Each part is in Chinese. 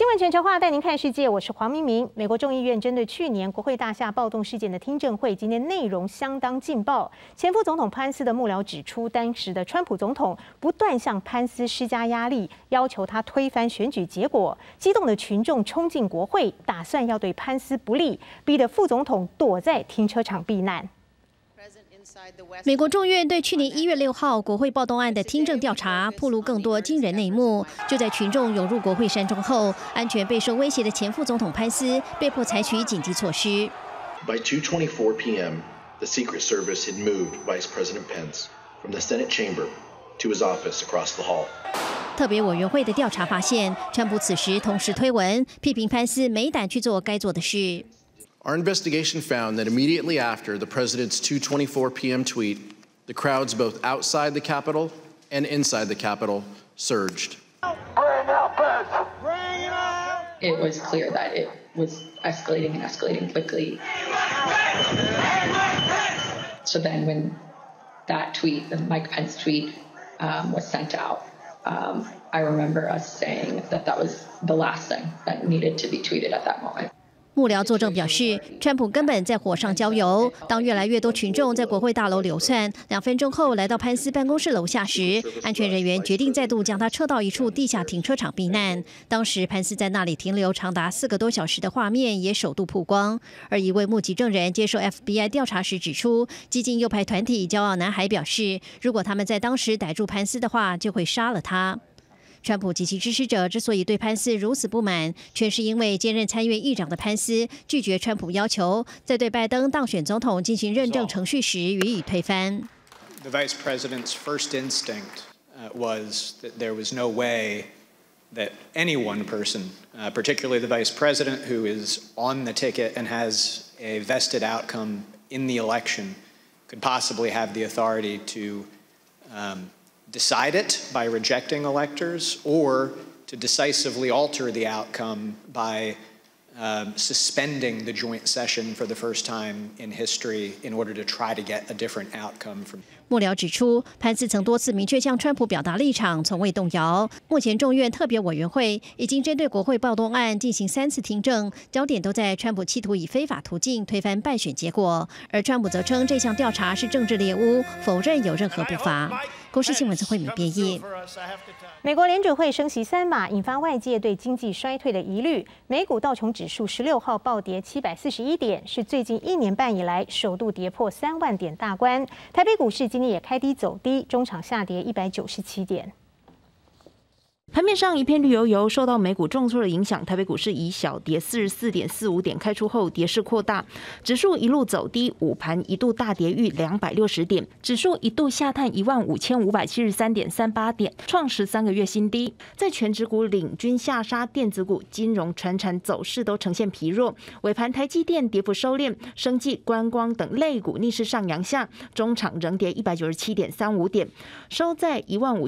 闻全球化带您看世界，我是黄明明。美国众议院针对去年国会大厦暴动事件的听证会，今天内容相当劲爆。前副总统潘斯的幕僚指出，当时的川普总统不断向潘斯施加压力，要求他推翻选举结果。激动的群众冲进国会，打算要对潘斯不利，逼得副总统躲在停车场避难。 美国众院对去年1月6号国会暴动案的听证调查，暴露更多惊人内幕。就在群众涌入国会山庄后，安全备受威胁的前副总统潘斯被迫采取紧急措施。 By 2:24 p.m., the Secret Service had moved Vice President Pence from the Senate chamber to his office across the hall. 特别委员会的调查发现，川普此时同时推文批评潘斯没胆去做该做的事。 Our investigation found that immediately after the president's 2:24 p.m. tweet, the crowds both outside the Capitol and inside the Capitol surged. Bring out Pence! Bring it out! It was clear that it was escalating and escalating quickly. So then when that tweet, the Mike Pence tweet, was sent out, I remember us saying that that was the last thing that needed to be tweeted at that moment. 幕僚作证表示，川普根本在火上浇油。当越来越多群众在国会大楼流窜，2分钟后来到潘斯办公室楼下时，安全人员决定再度将他撤到一处地下停车场避难。当时潘斯在那里停留长达4个多小时的画面也首度曝光。而一位目击证人接受 FBI 调查时指出，激进右派团体骄傲男孩表示，如果他们在当时逮住潘斯的话，就会杀了他。 川普及其支持者之所以对潘斯如此不满，全是因为兼任参议院议长的潘斯拒绝川普要求，在对拜登当选总统进行认证程序时予以推翻。 The Vice President's first instinct was that there was no way that any one person, particularly the Vice President, who is on the ticket and has a vested outcome in the election, could possibly have the authority to decide it by rejecting electors or to decisively alter the outcome by suspending the joint session for the first time in history in order to try to get a different outcome from. 幕僚指出，潘斯曾多次明确向川普表达立场，从未动摇。目前众院特别委员会已经针对国会暴动案进行3次听证，焦点都在川普企图以非法途径推翻败选结果，而川普则称这项调查是政治猎巫，否认有任何不法。公视新闻曾慧敏编译。 美国联准会升息3码，引发外界对经济衰退的疑虑。美股道琼指数16号暴跌741点，是最近1年半以来首度跌破3万点大关。台北股市今天也开低走低，中场下跌197点。 盘面上一片绿油油，受到美股重挫的影响，台北股市以小跌44.45点开出后，跌势扩大，指数一路走低，午盘一度大跌逾260点，指数一度下探15573.38点，创13个月新低。在全指股领军下杀，电子股、金融、传产走势都呈现疲弱。尾盘台积电跌幅收敛，生技、观光等类股逆势上扬下，中场仍跌197.35点，收在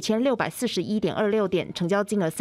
15641.26点，成交金额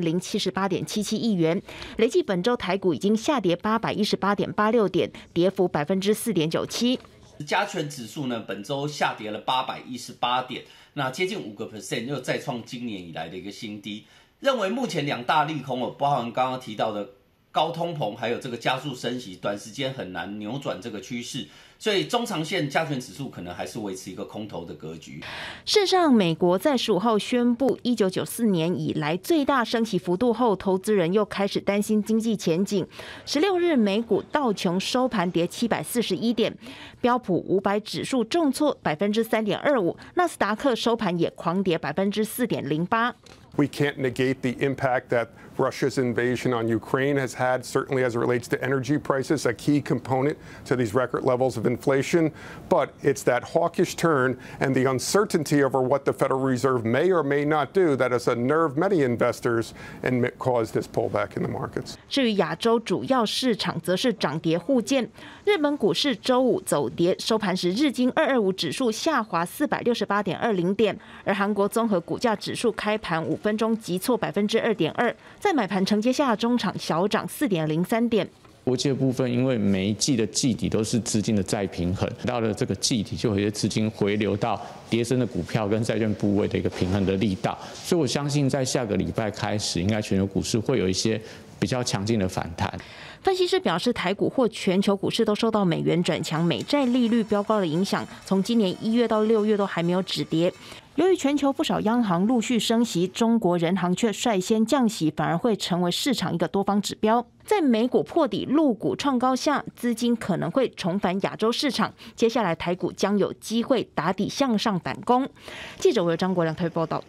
3078.77亿元，累计本周台股已经下跌818.86点，跌幅4.97%。 加权指数呢，本周下跌了818点，那接近5%，又再创今年以来的一个新低。认为目前2大利空包含刚刚提到的高通膨，还有这个加速升息，短时间很难扭转这个趋势。 所以中长线加权指数可能还是维持一个空头的格局。 事实上，美国在15号宣布1994年以来最大升息幅度后，投资人又开始担心经济前景。16日美股道琼收盘跌741点，标普500指数重挫3.25%，纳斯达克收盘也狂跌4.08%。 We can't negate the impact that Russia's invasion on Ukraine has had, certainly as it relates to energy prices, a key component to these record levels of inflation. But it's that hawkish turn and the uncertainty over what the Federal Reserve may or may not do that has unnerved many investors and caused this pullback in the markets. 至于亚洲主要市场，则是涨跌互见。日本股市周五走跌，收盘时日经225指数下滑468.20点，而韩国综合股价指数开盘5分钟急挫2.2%，在买盘承接下中场小涨4.03点。 国际的部分，因为每一季的季底都是资金的再平衡，到了这个季底就有一些资金回流到跌升的股票跟债券部位的一个平衡的力道，所以我相信在下个礼拜开始，应该全球股市会有一些比较强劲的反弹。 分析师表示，台股或全球股市都受到美元转强、美债利率飙高的影响，从今年1月到6月都还没有止跌。由于全球不少央行陆续升息，中国人行却率先降息，反而会成为市场一个多方指标。在美股破底、陆股创高下，资金可能会重返亚洲市场。接下来台股将有机会打底向上反攻。记者为张国良台北报道。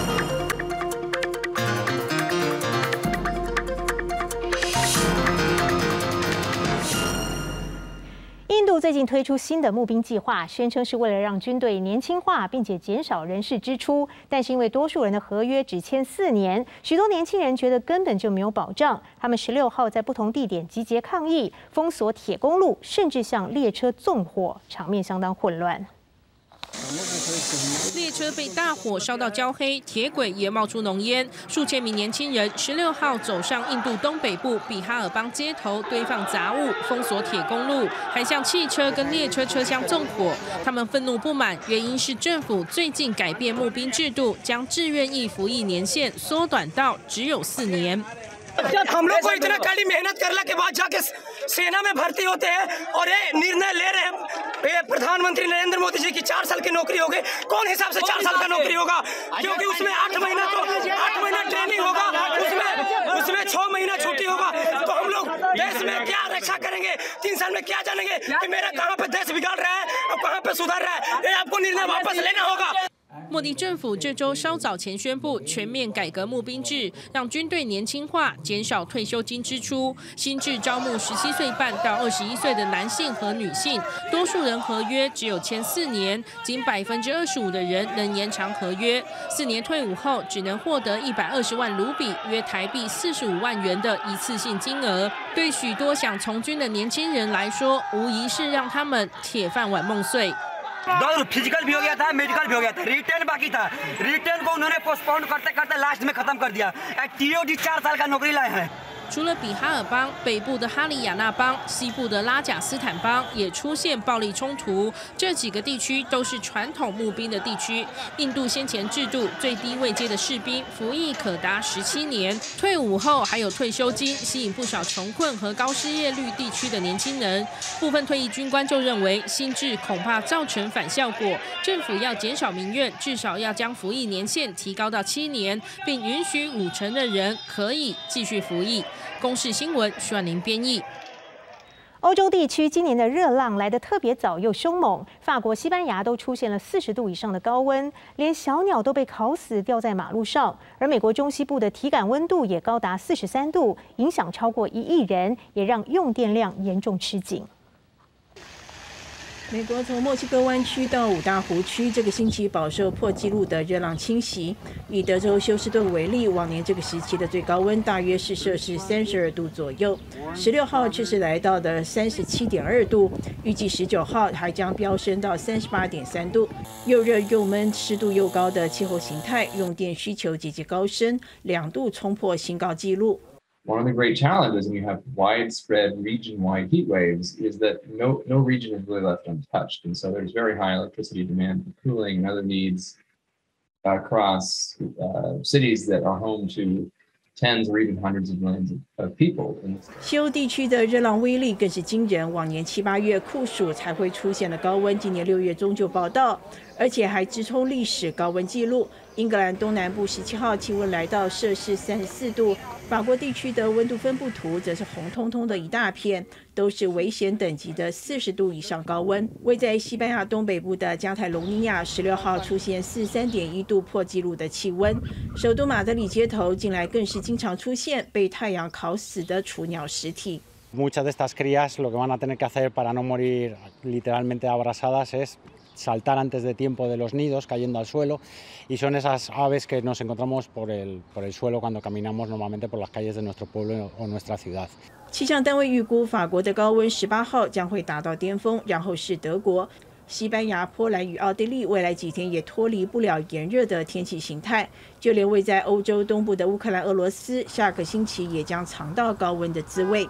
印度最近推出新的募兵计划，宣称是为了让军队年轻化，并且减少人事支出。但是因为多数人的合约只签4年，许多年轻人觉得根本就没有保障。他们16号在不同地点集结抗议，封锁铁公路，甚至向列车纵火，场面相当混乱。 列车被大火烧到焦黑，铁轨也冒出浓烟。数千名年轻人16号走上印度东北部比哈尔邦街头，堆放杂物，封锁铁公路，还向汽车跟列车车厢纵火。他们愤怒不满，原因是政府最近改变募兵制度，将志愿役服役年限缩短到只有4年。 हम लोग को इतना कड़ी मेहनत करने के बाद जाके सेना में भर्ती होते हैं और ये निर्णय ले रहे हैं प्रधानमंत्री नरेंद्र मोदी जी की 4 साल की नौकरी होगी। कौन हिसाब से 4 साल का नौकरी होगा? क्योंकि उसमें 8 महीना ट्रेनिंग होगा, उसमें 6 महीना छुट्टी होगा। तो हम लोग देश में क्या रक्षा करेंगे? 3 साल में क्या जानेंगे कि मेरा कहाँ पे देश बिगाड़ रहा है और कहाँ पे सुधार रहा है? ये आपको निर्णय वापस लेना होगा। 莫迪政府这周稍早前宣布全面改革募兵制，让军队年轻化，减少退休金支出。新制招募17岁半到21岁的男性和女性，多数人合约只有签4年，仅25%的人能延长合约。4年退伍后，只能获得120万卢比，约台币45万元的一次性金额。对许多想从军的年轻人来说，无疑是让他们铁饭碗梦碎。 फिजिकल भी हो गया था, मेडिकल भी हो गया था, रिटर्न बाकी था। रिटर्न को उन्होंने पोस्टपोन करते करते लास्ट में खत्म कर दिया। TOD 4 साल का नौकरी लाए हैं। 除了比哈尔邦，北部的哈里亚纳邦、西部的拉贾斯坦邦也出现暴力冲突。这几个地区都是传统募兵的地区。印度先前制度，最低位阶的士兵服役可达17年，退伍后还有退休金，吸引不少穷困和高失业率地区的年轻人。部分退役军官就认为，新制恐怕造成反效果，政府要减少民怨，至少要将服役年限提高到7年，并允许50%的人可以继续服役。公视新闻徐婉玲编译。 欧洲地区今年的热浪来得特别早又凶猛，法国、西班牙都出现了40度以上的高温，连小鸟都被烤死掉在马路上。而美国中西部的体感温度也高达43度，影响超过1亿人，也让用电量严重吃紧。 美国从墨西哥湾区到五大湖区，这个星期饱受破纪录的热浪侵袭。以德州休斯顿为例，往年这个时期的最高温大约是摄氏32度左右，16号却是来到的37.2度，预计19号还将飙升到38.3度。又热又闷、湿度又高的气候形态，用电需求节节高升，2度冲破新高纪录。 One of the great challenges when you have widespread region-wide heat waves is that no region is really left untouched. And so there's very high electricity demand for cooling and other needs across cities that are home to tens or even hundreds of millions of people. 西欧地区的热浪威力更是惊人，往年7、8月酷暑才会出现的高温，今年6月中就报道，而且还直冲历史高温纪录。英格兰东南部17号气温来到摄氏34度，法国地区的温度分布图则是红彤彤的一大片，都是危险等级的40度以上高温。位在西班牙东北部的加泰隆尼亚16号出现43.1度破纪录的气温，首都马德里街头近来更是经常出现被太阳烤死的雏鸟尸体。 Muchas de estas crías lo que van a tener que hacer para no morir literalmente abrasadas es saltar antes de tiempo de los nidos cayendo al suelo y son esas aves que nos encontramos por el suelo cuando caminamos normalmente por las calles de nuestro pueblo o nuestra ciudad. 气象单位预估，法国的高温18号将会达到巅峰，然后是德国、西班牙、波兰与奥地利，未来几天也脱离不了炎热的天气形态。就连位在欧洲东部的乌克兰、俄罗斯，下个星期也将尝到高温的滋味。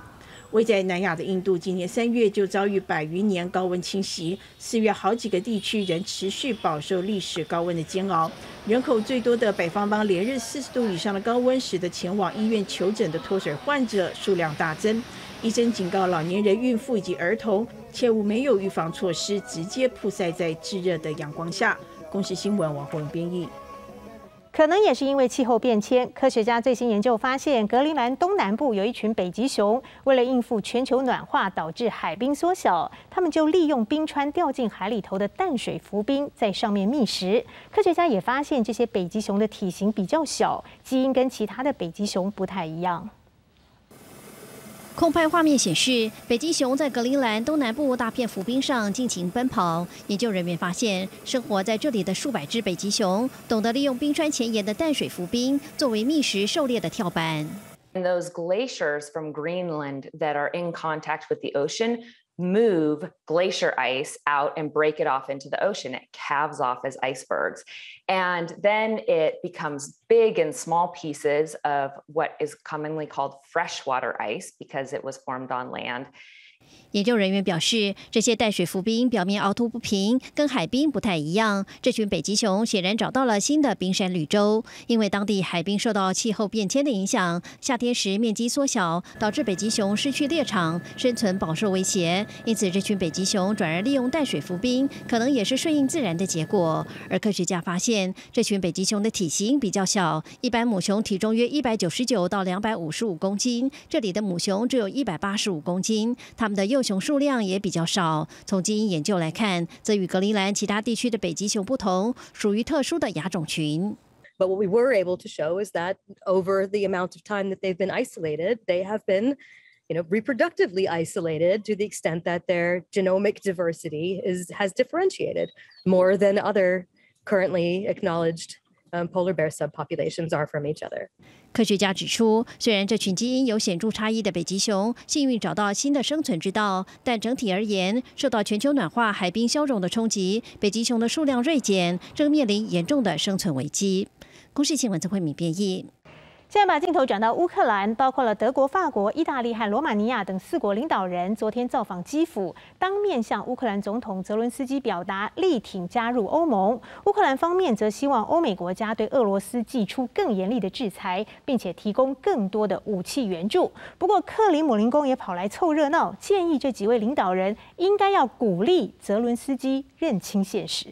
位在南亚的印度，今年3月就遭遇100余年高温侵袭，4月好几个地区仍持续饱受历史高温的煎熬。人口最多的北方邦连日40度以上的高温，使得前往医院求诊的脱水患者数量大增。医生警告老年人、孕妇以及儿童，切勿没有预防措施，直接曝晒在炙热的阳光下。公视新闻王慧文编译。 可能也是因为气候变迁，科学家最新研究发现，格陵兰东南部有一群北极熊，为了应付全球暖化导致海冰缩小，他们就利用冰川掉进海里头的淡水浮冰，在上面觅食。科学家也发现，这些北极熊的体型比较小，基因跟其他的北极熊不太一样。 空拍画面显示，北极熊在格陵兰东南部大片浮冰上尽情奔跑。研究人员发现，生活在这里的数百只北极熊懂得利用冰川前沿的淡水浮冰作为觅食狩猎的跳板。 And those glaciers from Greenland that are in contact with the ocean move glacier ice out and break it off into the ocean. It calves off as icebergs. And then it becomes big and small pieces of what is commonly called freshwater ice because it was formed on land. 研究人员表示，这些淡水浮冰表面凹凸不平，跟海冰不太一样。这群北极熊显然找到了新的冰山绿洲，因为当地海冰受到气候变迁的影响，夏天时面积缩小，导致北极熊失去猎场，生存饱受威胁。因此，这群北极熊转而利用淡水浮冰，可能也是顺应自然的结果。而科学家发现，这群北极熊的体型比较小，一般母熊体重约199到255公斤，这里的母熊只有185公斤，它们的幼熊数量也比较少。从基因研究来看，则与格陵兰其他地区的北极熊不同，属于特殊的亚种群。 But what we were able to show is that over the amount of time that they've been isolated, they have been, reproductively isolated to the extent that their genomic diversity has differentiated more than other currently acknowledged polar bear subpopulations are from each other. 科学家指出，虽然这群基因有显著差异的北极熊幸运找到新的生存之道，但整体而言，受到全球暖化、海冰消融的冲击，北极熊的数量锐减，正面临严重的生存危机。公视新闻曾慧敏编译。 现在把镜头转到乌克兰，包括了德国、法国、意大利和罗马尼亚等4国领导人昨天造访基辅，当面向乌克兰总统泽伦斯基表达力挺加入欧盟。乌克兰方面则希望欧美国家对俄罗斯祭出更严厉的制裁，并且提供更多的武器援助。不过，克里姆林宫也跑来凑热闹，建议这几位领导人应该要鼓励泽伦斯基认清现实。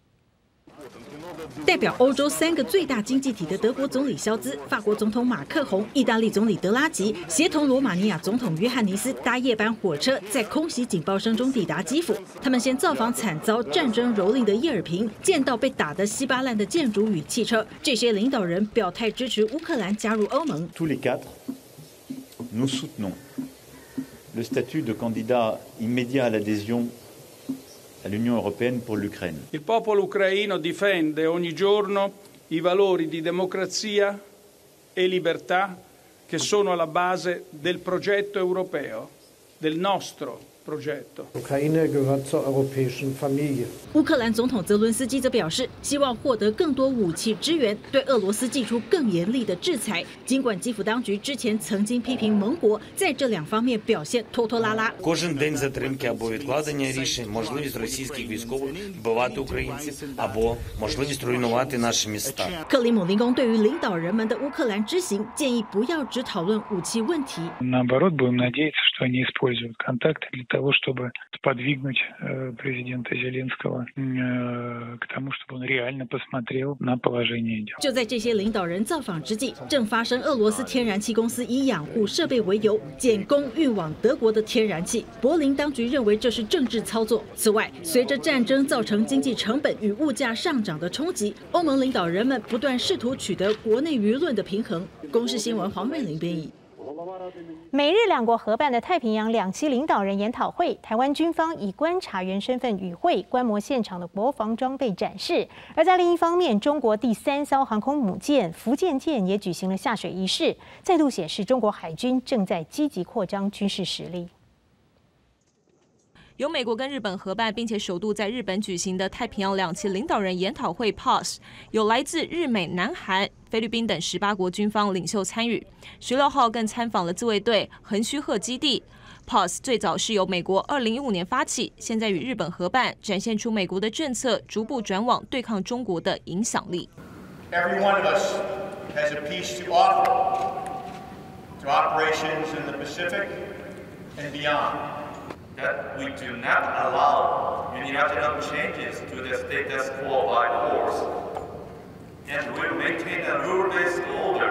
代表欧洲3个最大经济体的德国总理肖兹、法国总统马克宏、意大利总理德拉吉，协同罗马尼亚总统约翰尼斯搭夜班火车，在空袭警报声中抵达基辅。他们先造访惨遭战争蹂躏的叶尔平，见到被打得稀巴烂的建筑与汽车。这些领导人表态支持乌克兰加入欧盟。 Tous les 4, nous soutenons le statut de candidat immédiat à l'adhésion all'Unione Europea per l'Ucraina. Il popolo ucraino difende ogni giorno i valori di democrazia e libertà che sono alla base del progetto europeo, del nostro progetto. Ukraine gehört zur europäischen Familie. 乌克兰总统泽伦斯基则表示，希望获得更多武器支援，对俄罗斯祭出更严厉的制裁。尽管基辅当局之前曾经批评盟国在这2方面表现拖拖拉拉。 Кожен день затримки або відкладення рішень, можливість російських військових вбивати українців або можливість руйнувати наші міста. 克里姆林宫对于领导人们的乌克兰之行，建议不要只讨论武器问题。 Наоборот, будем надеяться, что они используют контакты для того, чтобы сподвигнуть президента Зеленского к тому, чтобы он реально посмотрел на положение дел. 就在这些领导人造访之际，正发生俄罗斯天然气公司以养护设备为由减供运往德国的天然气。柏林当局认为这是政治操作。此外，随着战争造成经济成本与物价上涨的冲击，欧盟领导人们不断试图取得国内舆论的平衡。公视新闻黄瑞玲编译。 美日2国合办的太平洋2栖领导人研讨会，台湾军方以观察员身份与会，观摩现场的国防装备展示。而在另一方面，中国第3艘航空母舰福建舰也举行了下水仪式，再度显示中国海军正在积极扩张军事实力。 由美国跟日本合办，并且首度在日本举行的太平洋2栖领导人研讨会 PAS， 有来自日美、南韩、菲律宾等18国军方领袖参与。16号更参访了自卫队横须贺基地。 PAUSE 最早是由美国2015年发起，现在与日本合办，展现出美国的政策逐步转往对抗中国的影响力。 Every one of us has a piece to offer to operations in the Pacific and beyond. That we do not allow unilateral changes to the status quo by force, and will maintain a rule-based order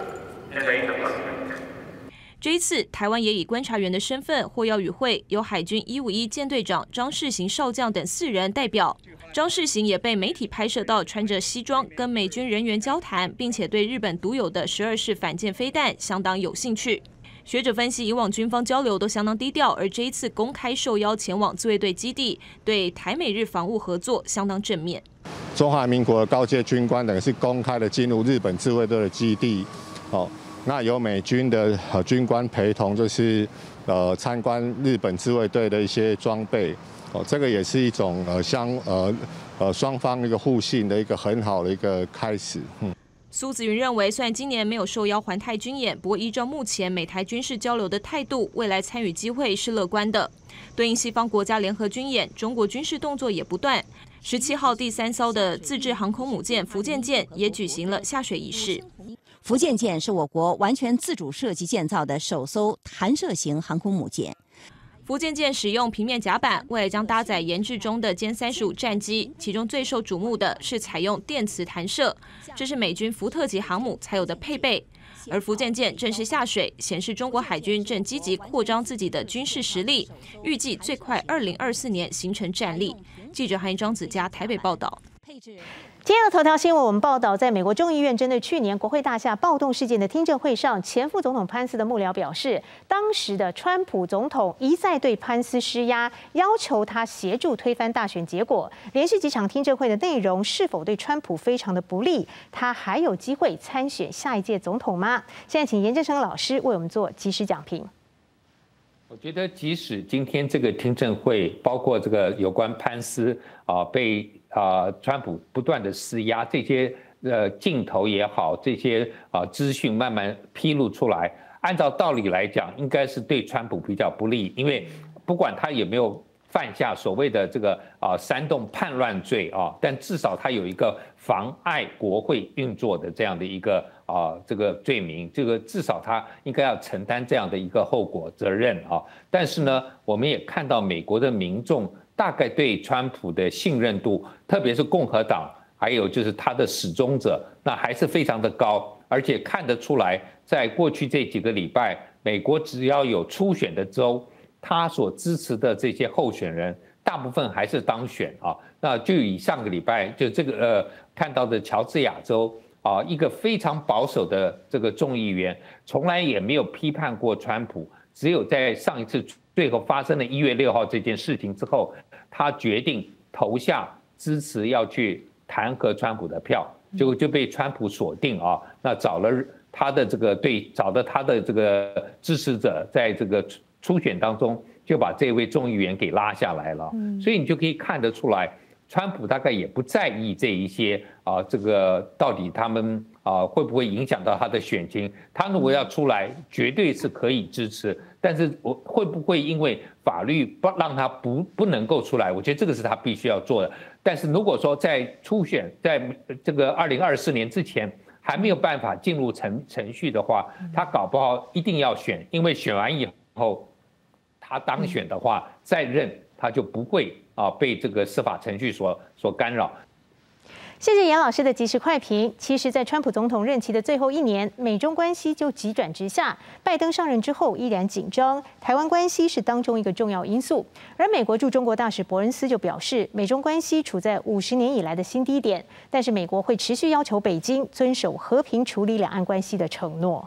in the Indo-Pacific. 这一次，台湾也以观察员的身份获邀与会，由海军151舰队长张世行少将等4人代表。张世行也被媒体拍摄到穿着西装跟美军人员交谈，并且对日本独有的12式反舰飞弹相当有兴趣。学者分析，以往军方交流都相当低调，而这一次公开受邀前往自卫队基地，对台美日防务合作相当正面。 中华民国的高阶军官等是公开的进入日本自卫队的基地，那有美军的军官陪同，就是参观日本自卫队的一些装备，这个也是一种双方一个互信的一个很好的一个开始。 苏子云认为，虽然今年没有受邀环泰军演，不过依照目前美台军事交流的态度，未来参与机会是乐观的。对应西方国家联合军演，中国军事动作也不断。17号第3艘的自制航空母舰福建舰也举行了下水仪式。 福建舰是我国完全自主设计建造的首艘弹射型航空母舰。 福建舰使用平面甲板，未来将搭载研制中的歼35战机，其中最受瞩目的是采用电磁弹射，这是美军福特级航母才有的配备。而福建舰正式下水，显示中国海军正积极扩张自己的军事实力，预计最快2024年形成战力。记者韩一张子嘉台北报道。 今天的头条新闻，我们报道，在美国众议院针对去年国会大厦暴动事件的听证会上，前副总统潘斯的幕僚表示，当时的川普总统一再对潘斯施压，要求他协助推翻大选结果。连续几场听证会的内容是否对川普非常的不利？他还有机会参选下一届总统吗？现在请严正声老师为我们做即时讲评。 我觉得，即使今天这个听证会，包括这个有关潘斯被川普不断的施压，这些镜头也好，这些资讯慢慢披露出来，按照道理来讲，应该是对川普比较不利，因为不管他有没有犯下所谓的这个煽动叛乱罪但至少他有一个妨碍国会运作的这样的一个这个罪名，这个至少他应该要承担这样的一个后果责任但是呢，我们也看到美国的民众大概对川普的信任度，特别是共和党，还有就是他的始终者，那还是非常的高，而且看得出来，在过去这几个礼拜，美国只要有初选的州，他所支持的这些候选人，大部分还是当选那就以上个礼拜就这个看到的乔治亚州一个非常保守的这个众议员，从来也没有批判过川普，只有在上一次最后发生了1月6号这件事情之后，他决定投下支持要去弹劾川普的票，结果就被川普锁定那找了他的这个找到他的这个支持者，在这个初选当中就把这位众议员给拉下来了，所以你就可以看得出来，川普大概也不在意这一些这个到底他们会不会影响到他的选情。他如果要出来，绝对是可以支持，但是会不会因为法律让他不能够出来？我觉得这个是他必须要做的。但是如果说在初选，在这个2024年之前还没有办法进入程序的话，他搞不好一定要选，因为选完以后他当选的话，再任他就不会被这个司法程序所干扰。 谢谢严老师的即时快评。其实，在川普总统任期的最后1年，美中关系就急转直下。拜登上任之后依然紧张，台湾关系是当中一个重要因素。而美国驻中国大使伯恩斯就表示，美中关系处在50年以来的新低点，但是美国会持续要求北京遵守和平处理两岸关系的承诺。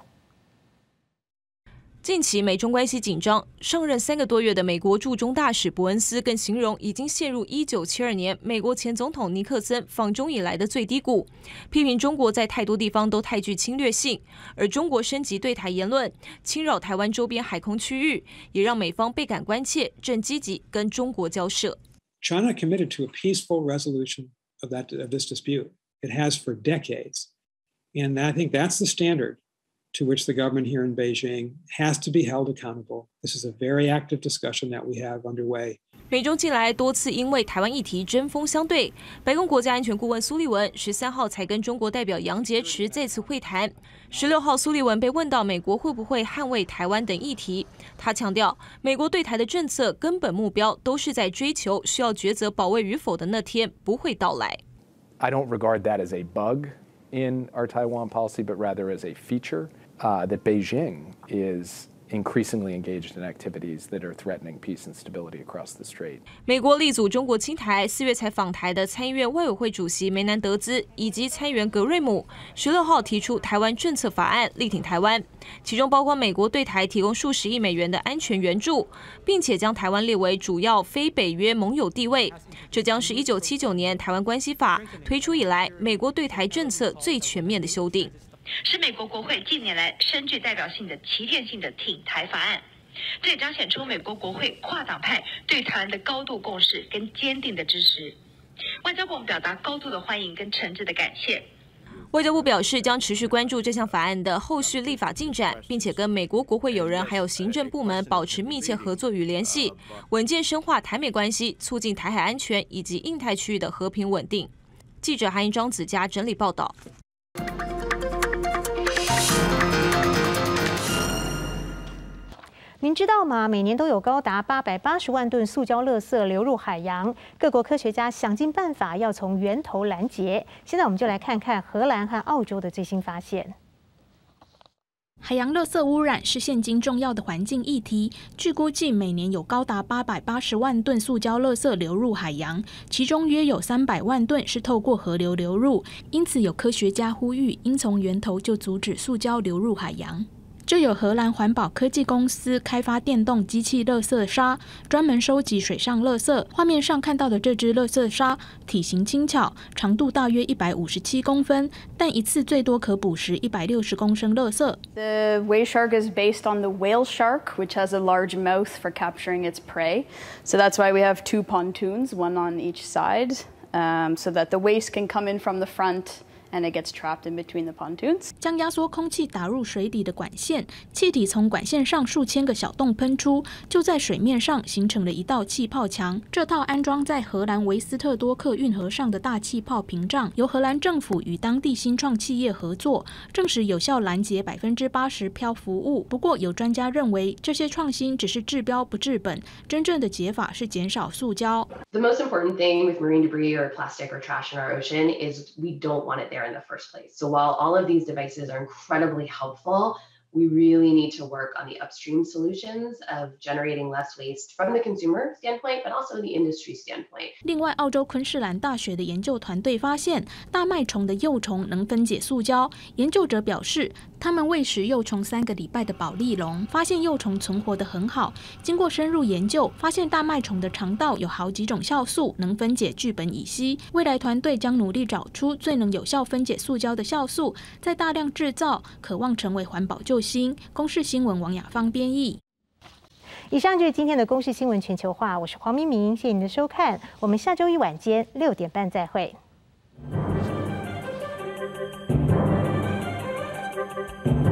近期美中关系紧张，上任3个多月的美国驻中大使伯恩斯更形容已经陷入1972年美国前总统尼克森访中以来的最低谷，批评中国在太多地方都太具侵略性，而中国升级对台言论，侵扰台湾周边海空区域，也让美方倍感关切，正积极跟中国交涉。 China committed to a peaceful resolution of this dispute. It has for decades, and I think that's the standard to which the government here in Beijing has to be held accountable. This is a very active discussion that we have underway. 美中近来多次因为台湾议题针锋相对，白宫国家安全顾问苏利文13号才跟中国代表杨洁篪再次会谈。16号，苏利文被问到美国会不会捍卫台湾等议题，他强调，美国对台的政策根本目标都是在追求需要抉择保卫与否的那天不会到来。 I don't regard that as a bug in our Taiwan policy, but rather as a feature that Beijing is increasingly engaged in activities that are threatening peace and stability across the strait. 美国力阻中国侵台，4月才访台的参议院外委会主席梅南德兹以及参议员格瑞姆16号提出台湾政策法案，力挺台湾，其中包括美国对台提供数十亿美元的安全援助，并且将台湾列为主要非北约盟友地位。这将是1979年台湾关系法推出以来，美国对台政策最全面的修订。 是美国国会近年来深具代表性的旗舰性的挺台法案，这也彰显出美国国会跨党派对台湾的高度共识跟坚定的支持。外交部表达高度的欢迎跟诚挚的感谢。 外交部表示，将持续关注这项法案的后续立法进展，并且跟美国国会友人还有行政部门保持密切合作与联系，稳健深化台美关系，促进台海安全以及印太区域的和平稳定。记者韩英、张子佳整理报道。 您知道吗？每年都有高达880万吨塑胶垃圾流入海洋，各国科学家想尽办法要从源头拦截。现在我们就来看看荷兰和澳洲的最新发现。 海洋垃圾污染是现今重要的环境议题。据估计，每年有高达880万吨塑胶垃圾流入海洋，其中约有300万吨是透过河流流入。因此，有科学家呼吁，应从源头就阻止塑胶流入海洋。就有荷兰环保科技公司开发电动机器垃圾鲨，专门收集水上垃圾。画面上看到的这只垃圾鲨体型轻巧，长度大约157公分，但一次最多可捕食160公升垃圾。 The wave shark is based on the whale shark, which has a large mouth for capturing its prey. So that's why we have 2 pontoons, one on each side, so that the waste can come in from the front.And it gets trapped in between the pontoons. 将压缩空气打入水底的管线，气体从管线上数千个小洞喷出，就在水面上形成了一道气泡墙。这套安装在荷兰维斯特多克运河上的大气泡屏障，由荷兰政府与当地新创企业合作，证实有效拦截80%漂浮物。不过，有专家认为，这些创新只是治标不治本，真正的解法是减少塑胶。 The most important thing with marine debris or plastic or trash in our ocean is we don't want it there in the first place. So while all of these devices are incredibly helpful, we really need to work on the upstream solutions of generating less waste from the consumer standpoint, but also the industry standpoint. 另外，澳洲昆士兰大学的研究团队发现，大麦虫的幼虫能分解塑胶。研究者表示，他们喂食幼虫3个礼拜的保利龙，发现幼虫存活得很好。经过深入研究，发现大麦虫的肠道有好几种酵素能分解聚苯乙烯。未来团队将努力找出最能有效分解塑胶的酵素，再大量制造，渴望成为环保救星。公视新闻王雅芳编译。 以上就是今天的公视新闻全球化，我是黄明明，谢谢您的收看，我们下周一晚间6点半再会。